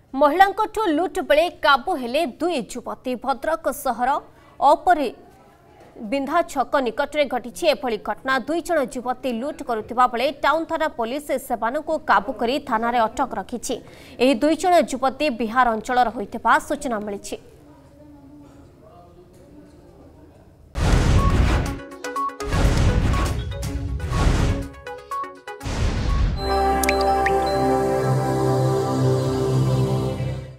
महिलांकठू लुट बेले काबू हेले दुई युवती भद्रक सहर अपरे बिंधा छक निकट में घटी एभली घटना। दुई जन युवती लुट करुवा बेले टाउन थाना पुलिस सेमानंकु काबू करी थाना रे अटक रखिछि। एही दुई जन युवती बिहार अंचल होइतबा सूचना मिली।